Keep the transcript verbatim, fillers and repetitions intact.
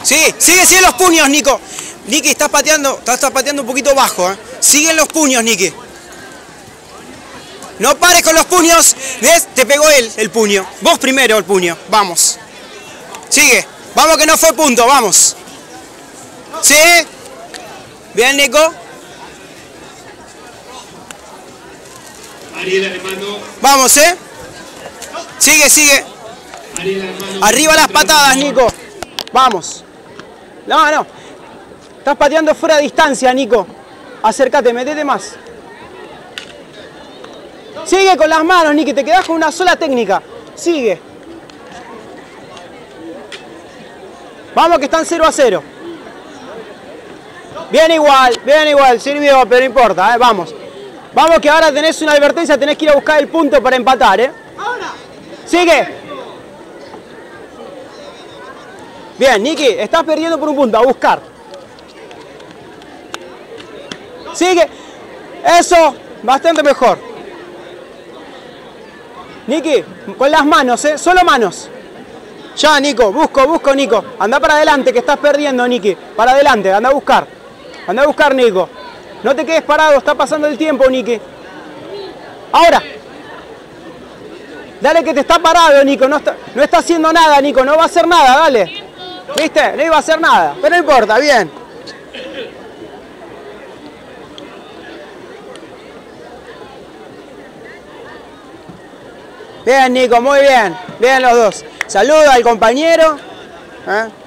Sí, sigue, sigue los puños, Nico. Niki, estás pateando, estás, estás pateando un poquito bajo, ¿eh? Siguen los puños, Niki. No pares con los puños. ¿Ves? Te pegó él, el puño. Vos primero el puño. Vamos. Sigue. Vamos que no fue punto, vamos. ¿Sí? Bien, Nico. Vamos, ¿eh? Sigue, sigue. Arriba las patadas, Nico. Vamos. No, no. Estás pateando fuera de distancia, Nico. Acércate, metete más. Sigue con las manos, Nico. Te quedás con una sola técnica. Sigue. Vamos que están cero a cero. Bien igual, bien igual. Sirvió, pero no importa, ¿eh? Vamos. Vamos que ahora tenés una advertencia. Tenés que ir a buscar el punto para empatar, ¿eh? Sigue. Bien, Niki. Estás perdiendo por un punto. A buscar. Sigue. Eso. Bastante mejor. Niki, con las manos, ¿eh? Solo manos. Ya, Nico. Busco, busco, Nico. Anda para adelante, que estás perdiendo, Niki. Para adelante, anda a buscar. Anda a buscar, Nico. No te quedes parado, está pasando el tiempo, Niki. Ahora. Dale que te está parado, Nico. No está, no está haciendo nada, Nico. No va a hacer nada, dale. ¿Viste? No iba a hacer nada. Pero no importa, bien. Bien, Nico, muy bien. Bien los dos. Saluda al compañero. ¿Eh?